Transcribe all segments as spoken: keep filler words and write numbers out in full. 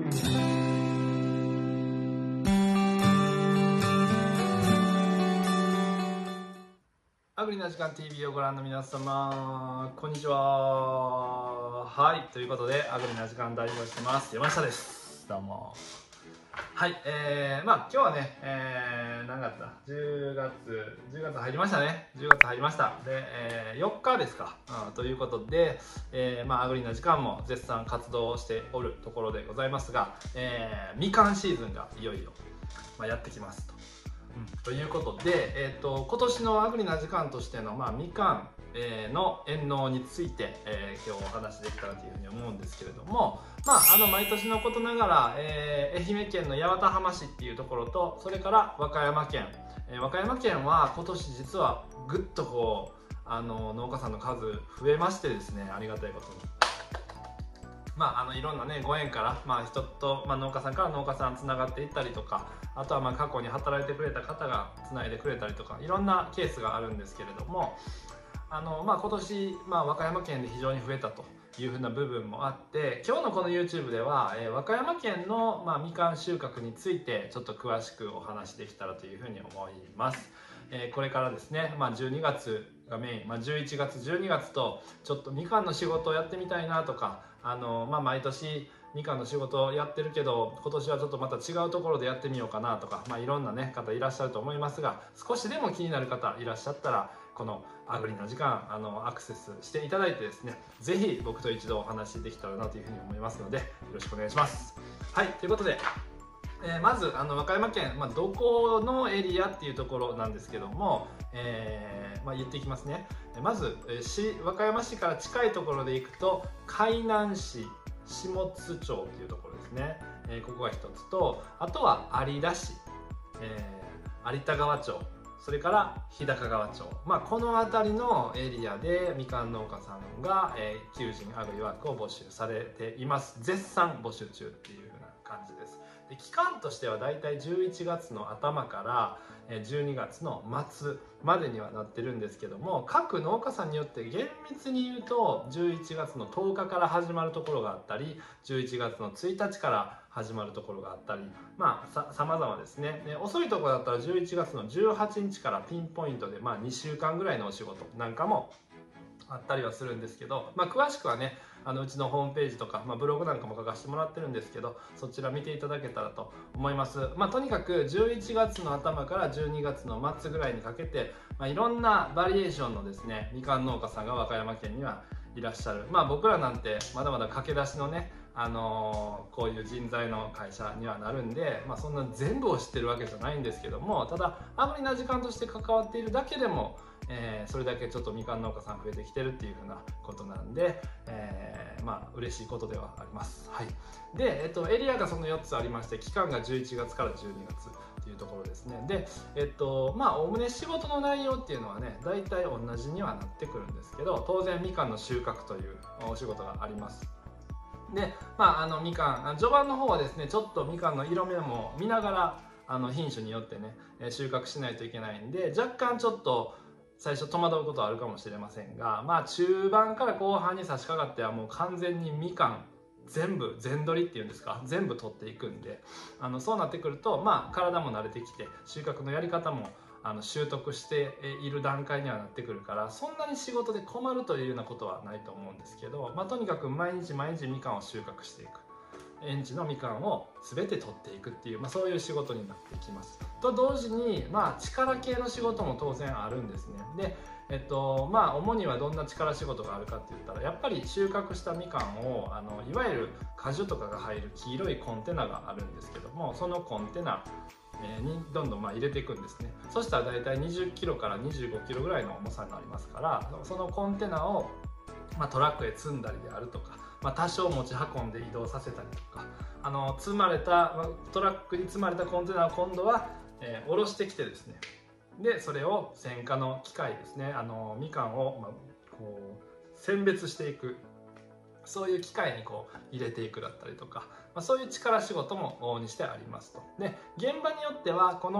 アグリな時間 ティービー をご覧の皆様、こんにちは。はい、ということで、アグリな時間代表してます、山下です。どうも。はい、えー、まあ今日はね、えー、何月だ ?じゅうがつ、じゅうがつ入りましたね。じゅうがつ入りました。で、えー、よっかですか。うん、ということで、えー、まあアグリな時間も絶賛活動しておるところでございますが、えー、みかんシーズンがいよいよ、まあ、やってきますと。ということで、えー、と今年のアグリな時間としての、まあ、みかん、えー、の遠農について、えー、今日お話しできたらというふうに思うんですけれども、まあ、あの毎年のことながら、えー、愛媛県の八幡浜市っていうところと、それから和歌山県、えー、和歌山県は今年実はぐっとこうあの農家さんの数増えましてですね、ありがたいことに。まあ、あのいろんなねご縁から、まあ、人と、まあ、農家さんから農家さんつながっていったりとか、あとはまあ過去に働いてくれた方がつないでくれたりとか、いろんなケースがあるんですけれども、あの、まあ、今年、まあ、和歌山県で非常に増えたというふうな部分もあって、今日のこの YouTube では、えー、和歌山県の、まあ、みかん収穫についてちょっと詳しくお話できたらというふうに思います。えー、これからですね、まあ、じゅうにがつがメイン、まあ、じゅういちがつじゅうにがつとちょっとみかんの仕事をやってみたいなとか、あの、まあ、毎年みかんの仕事をやってるけど今年はちょっとまた違うところでやってみようかなとか、まあ、いろんな、ね、方いらっしゃると思いますが、少しでも気になる方いらっしゃったらこのアグリな時間あのアクセスしていただいてですね、ぜひ僕と一度お話できたらなというふうに思いますので、よろしくお願いします。はい、ということで、えー、まずあの和歌山県、まあ、どこのエリアっていうところなんですけども、えーまあ、言っていきますね。まず、えー、市和歌山市から近いところでいくと海南市下津町っていうところですね、えー、ここが一つと、あとは有田市、えー、有田川町、それから日高川町、まあ、この辺りのエリアでみかん農家さんが、えー、求人アグリワークを募集されています。絶賛募集中っていう風な感じです。で、期間としてはだいたいじゅういちがつの頭からじゅうにがつの末までにはなってるんですけども、各農家さんによって厳密に言うとじゅういちがつのとおかから始まるところがあったり、じゅういちがつのついたちから始まるところがあったり、まあさ様々ですね。で、遅いところだったらじゅういちがつのじゅうはちにちからピンポイントで、まあ、にしゅうかんぐらいのお仕事なんかもあったりはするんですけど、まあ、詳しくはね、あのうちのホームページとか、まあ、ブログなんかも書かせてもらってるんですけど、そちら見ていただけたらと思います。まあ、とにかくじゅういちがつの頭からじゅうにがつの末ぐらいにかけて、まあ、いろんなバリエーションのですねみかん農家さんが和歌山県にはいらっしゃる。まあ、僕らなんてまだまだ駆け出しのね、あのー、こういう人材の会社にはなるんで、まあ、そんな全部を知ってるわけじゃないんですけども、ただアグリな時間として関わっているだけでも、えー、それだけちょっとみかん農家さん増えてきてるっていうふうなことなんで、えー、まあ嬉しいことではあります。はい。で、えっと、エリアがそのよっつありまして、期間がじゅういちがつからじゅうにがつっていうところですね。で、えっと、まあおおむね仕事の内容っていうのはね、大体同じにはなってくるんですけど、当然みかんの収穫というお仕事があります。で、まあ、あのみかん序盤の方はですね、ちょっとみかんの色目も見ながらあの品種によってね収穫しないといけないんで、若干ちょっと最初戸惑うことはあるかもしれませんが、まあ中盤から後半に差し掛かってはもう完全にみかん全部全取りっていうんですか、全部取っていくんで、あのそうなってくると、まあ体も慣れてきて収穫のやり方もあの習得している段階にはなってくるから、そんなに仕事で困るというようなことはないと思うんですけど、まあ、とにかく毎日毎日みかんを収穫していく、園児のみかんを全て取っていくっていう、まあ、そういう仕事になってきます。と同時に、まあ、力系の仕事も当然あるんですね。で、えっとまあ、主にはどんな力仕事があるかって言ったら、やっぱり収穫したみかんをあのいわゆる果樹とかが入る黄色いコンテナがあるんですけども、そのコンテナにどんどんまあ入れていくんですね。そしたら大体にじゅっキロからにじゅうごキロぐらいの重さになりますから、そのコンテナをまあトラックへ積んだりであるとか、まあ、多少持ち運んで移動させたりとか、あの積まれたトラックに積まれたコンテナを今度は、えー、下ろしてきてですね、でそれを選果の機械ですね、あのみかんを、まあ、こう選別していく、そういう機械にこう入れていくだったりとか、まあ、そういう力仕事も往々にしてありますと。で、現場によってはこの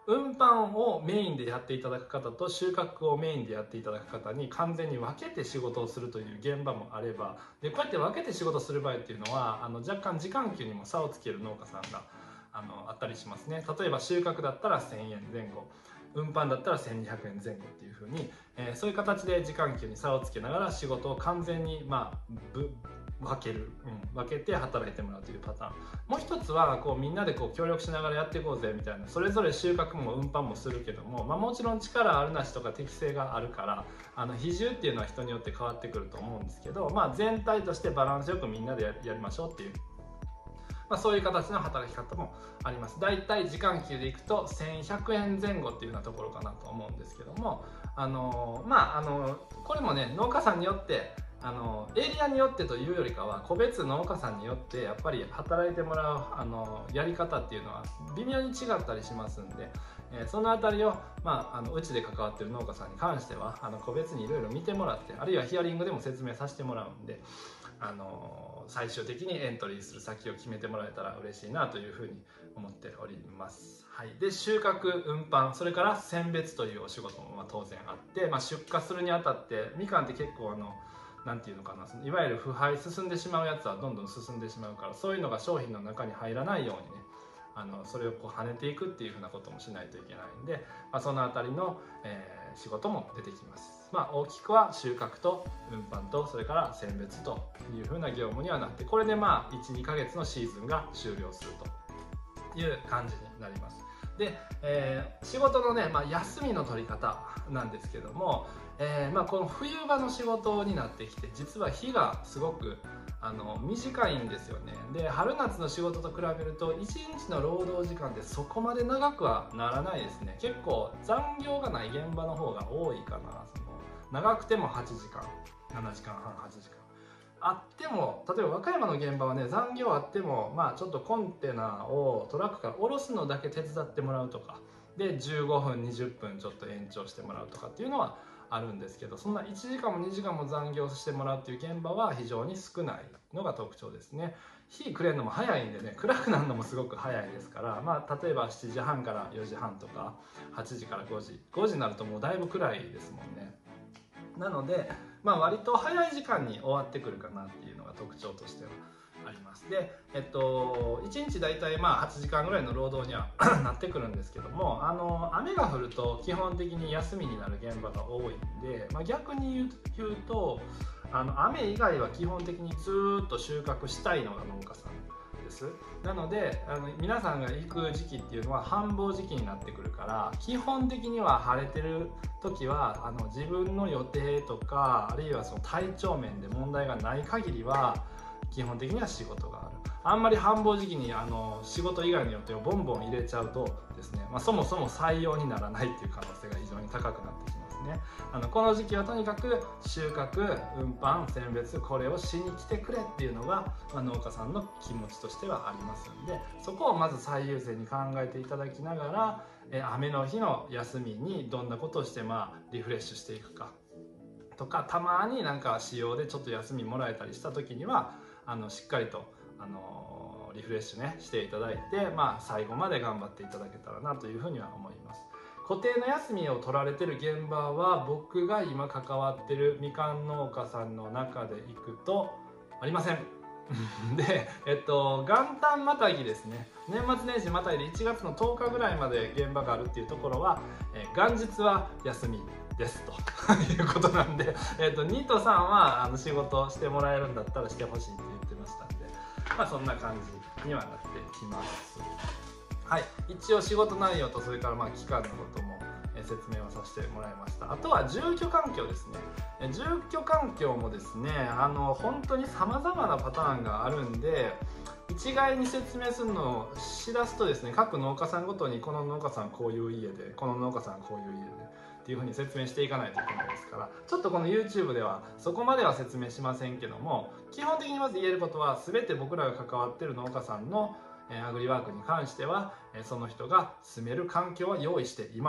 運搬をメインでやっていただく方と収穫をメインでやっていただく方に完全に分けて仕事をするという現場もあれば、でこうやって分けて仕事する場合っていうのはあの若干時間給にも差をつける農家さんがあのあったりしますね。例えば収穫だったらせんえんぜん後、運搬だったらせんにひゃくえんぜん後っていう風に、えー、そういう形で時間給に差をつけながら仕事を完全にまあぶ分ける、うん、分けて働いてもらうというパターン。もう一つはこうみんなでこう協力しながらやっていこうぜみたいな、それぞれ収穫も運搬もするけども、まあ、もちろん力あるなしとか適性があるからあの比重っていうのは人によって変わってくると思うんですけど、まあ、全体としてバランスよくみんなでやりましょうっていう、まあ、そういう形の働き方もあります。だいたい時間給でいくとせんひゃくえんぜん後っていうようなところかなと思うんですけども、あのまああのこれもね農家さんによってあのエリアによってというよりかは個別農家さんによってやっぱり働いてもらうあのやり方っていうのは微妙に違ったりしますんで、えー、そのあたりを、まあ、あのうちで関わってる農家さんに関してはあの個別にいろいろ見てもらって、あるいはヒアリングでも説明させてもらうんで、あの最終的にエントリーする先を決めてもらえたら嬉しいなというふうに思っております。はい、で収穫、運搬、それから選別というお仕事もまあ当然あって、まあ、出荷するにあたってみかんって結構あのなんていうのかな、そのいわゆる腐敗進んでしまうやつはどんどん進んでしまうから、そういうのが商品の中に入らないようにね、あのそれをこう跳ねていくっていうふうなこともしないといけないんで、まあ、そのあたりの、えー、仕事も出てきます。まあ、大きくは収穫と運搬とそれから選別というふうな業務にはなって、これでまあいち、にかげつのシーズンが終了するという感じになります。で、えー、仕事のね、まあ、休みの取り方なんですけども、えーまあ、この冬場の仕事になってきて実は日がすごくあの短いんですよね。で春夏の仕事と比べるといちにちの労働時間ってそこまで長くはならないですね。結構残業がない現場の方が多いかな。その長くてもはちじかん、ななじかんはん、はちじかんあっても、例えば和歌山の現場はね残業あっても、まあ、ちょっとコンテナをトラックから下ろすのだけ手伝ってもらうとかでじゅうごふんにじゅっぷんちょっと延長してもらうとかっていうのはあるんですけど、そんないちじかんもにじかんも残業してもらうっていう現場は非常に少ないのが特徴ですね。日暮れるのも早いんでね、暗くなるのもすごく早いですから、まあ、例えばしちじはんからよじはんとかはちじからごじ、ごじになるともうだいぶ暗いですもんね。なので、まあ、割と早い時間に終わってくるかなっていうのが特徴としてはあります。で、えっと、いちにち大体まあはちじかんぐらいの労働にはなってくるんですけども、あの雨が降ると基本的に休みになる現場が多いんで、まあ、逆に言う、言うとあの雨以外は基本的にずっと収穫したいのが農家さんです。なのであの皆さんが行く時期っていうのは繁忙時期になってくるから、基本的には晴れてる時はあの自分の予定とかあるいはその体調面で問題がない限りは基本的には仕事がある。あんまり繁忙時期にあの仕事以外の予定をボンボン入れちゃうとですね、まあ、そもそも採用にならないっていう可能性が非常に高くなってきますね。あのこの時期はとにかく収穫、運搬、選別、これをしに来てくれっていうのが、まあ、農家さんの気持ちとしてはありますんで、そこをまず最優先に考えていただきながら、え雨の日の休みにどんなことをしてまあリフレッシュしていくかとか、たまになんか仕様でちょっと休みもらえたりした時にはあのしっかりとあのリフレッシュねしていただいて、まあ、最後まで頑張っていただけたらなというふうには思います。固定の休みを取られてる現場は僕が今関わってるみかん農家さんの中でいくとありません。で、えっと、元旦またぎですね、年末年始またぎでいちがつのとおかぐらいまで現場があるっていうところは、えー、元日は休みですということなんで、えっと、ニートさんはあの仕事してもらえるんだったらしてほしいって言ってましたんで、まあそんな感じにはなってきます。はい、一応仕事内容とそれからまあ期間のことも説明をさせてもらいました。あとは住居環境ですね。住居環境もですね、あの本当にさまざまなパターンがあるんで、一概に説明するのをしだすとですね、各農家さんごとにこの農家さんこういう家で、この農家さんこういう家でっていうふうに説明していかないといけないですから、ちょっとこの YouTube ではそこまでは説明しませんけども、基本的にまず言えることは全て僕らが関わってる農家さんのアグリワークに関してはその人が住める環境は用意していますと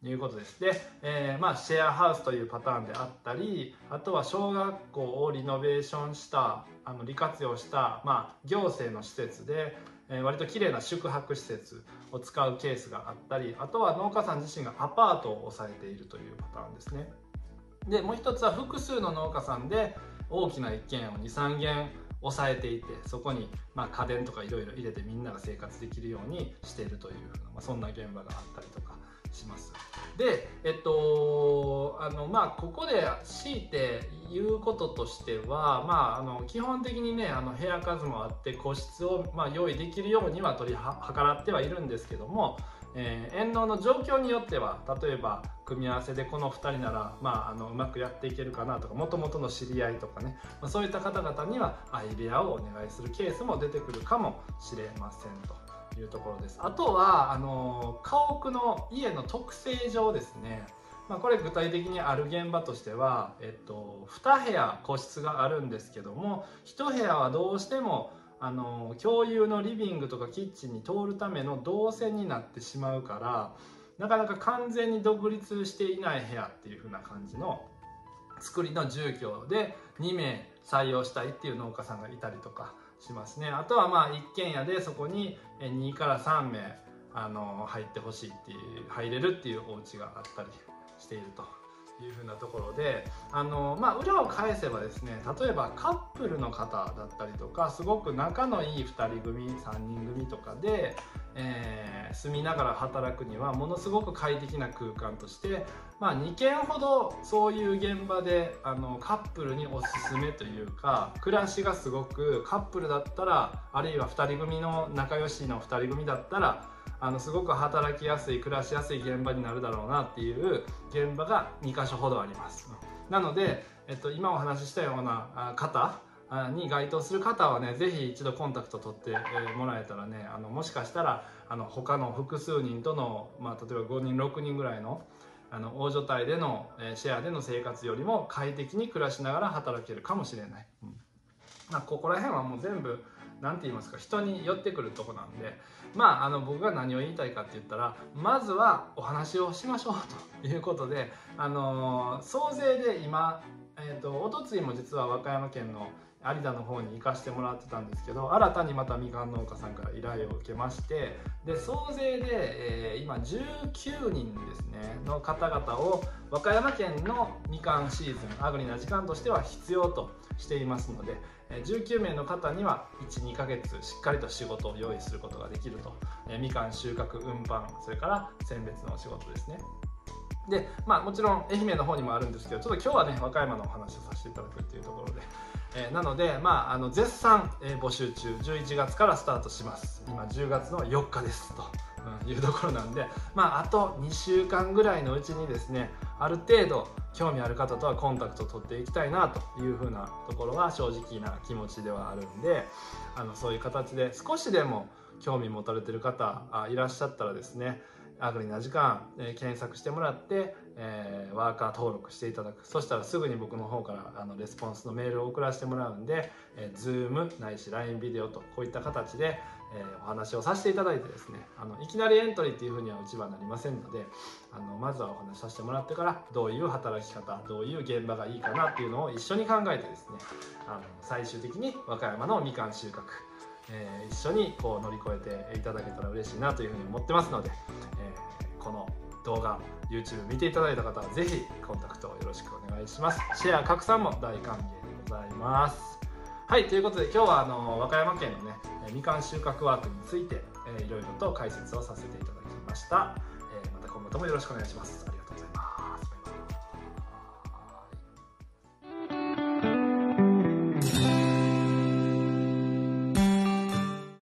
いうことです。で、えーまあ、シェアハウスというパターンであったり、あとは小学校をリノベーションしたあの利活用した、まあ、行政の施設で、えー、割と綺麗な宿泊施設を使うケースがあったり、あとは農家さん自身がアパートを抑えているというパターンですね。でもう一つは複数の農家さんで大きな一軒家をにさんけん抑えていて、そこにまあ家電とかいろいろ入れてみんなが生活できるようにしているというふうな、まあ、そんな現場があったりとかします。で、えっとあのまあここで強いて言うこととしては、まあ、あの基本的にねあの部屋数もあって個室をまあ用意できるようには取り計らってはいるんですけども、えー、遠農の状況によっては例えば組み合わせでこのふたりなら、まあ、あのうまくやっていけるかなとか、もともとの知り合いとかね、まあ、そういった方々には相部屋をお願いするケースも出てくるかもしれませんというところです。あとはあの家屋の家の特性上ですね、まあ、これ具体的にある現場としては、えっと、にへや個室があるんですけども、いちへやはどうしてもあの共有のリビングとかキッチンに通るための動線になってしまうから、なかなか完全に独立していない部屋っていう風な感じの作りの住居でにめい採用したいっていう農家さんがいたりとかしますね。あとはまあ一軒家でそこににからさんめいあの入ってほしいっていう入れるっていうお家があったりしているというふうなところで、あの、まあ、裏を返せばですね、例えばカップルの方だったりとか、すごく仲のいいふたり組さんにん組とかで、えー、住みながら働くにはものすごく快適な空間として、まあ、にけんほどそういう現場であのカップルにおすすめというか、暮らしがすごくカップルだったら、あるいはふたり組の仲良しのふたり組だったらあのすごく働きやすい暮らしやすい現場になるだろうなっていう現場がにかしょほどあります。なので、えっと、今お話ししたような方に該当する方はね、ぜひ一度コンタクト取ってもらえたらね、あのもしかしたらあの他の複数人との、まあ、例えばごにんろくにんぐらいのあの大所帯でのシェアでの生活よりも快適に暮らしながら働けるかもしれない。うん、まあ、ここら辺はもう全部なんて言いますか、人に寄ってくるとこなんで、まあ、あの僕が何を言いたいかって言ったら、まずはお話をしましょうということで、あのー、総勢で今、えーと、おとついも実は和歌山県の有田の方に行かしてもらってたんですけど、新たにまたみかん農家さんから依頼を受けまして、で総勢で、えー、今じゅうきゅうにんですねの方々を和歌山県のみかんシーズンアグリな時間としては必要としていますので、じゅうきゅうめいの方にはいち、にかげつしっかりと仕事を用意することができると、えー、みかん収穫運搬、それから選別のお仕事ですね。で、まあもちろん愛媛の方にもあるんですけど、ちょっと今日はね和歌山のお話をさせていただくっていうところで、えー、なので、まあ、あの絶賛、えー、募集中、じゅういちがつからスタートします。今じゅうがつのよっかですと、うん、いうところなんで、まあ、あとにしゅうかんぐらいのうちにですね、ある程度興味ある方とはコンタクトを取っていきたいなというふうなところが正直な気持ちではあるんで、あのそういう形で少しでも興味持たれてる方あいらっしゃったらですね、アグリな時間、えー、検索してもらって、えー、ワーカー登録していただく。そしたらすぐに僕の方からあのレスポンスのメールを送らせてもらうんで、えー、Zoom ないし ライン ビデオとこういった形で、えー、お話をさせていただいてですね、あのいきなりエントリーっていうふうにはうちはなりませんので、あのまずはお話しさせてもらってから、どういう働き方、どういう現場がいいかなっていうのを一緒に考えてですね、あの最終的に和歌山のみかん収穫、えー、一緒にこう乗り越えていただけたら嬉しいなというふうに思ってますので、えー、この動画 YouTube 見ていただいた方はぜひコンタクトをよろしくお願いします。シェア拡散も大歓迎でございます。はい、ということで今日はあの和歌山県のねみかん収穫ワークについて、えー、いろいろと解説をさせていただきました。えー、また今後ともよろしくお願いします。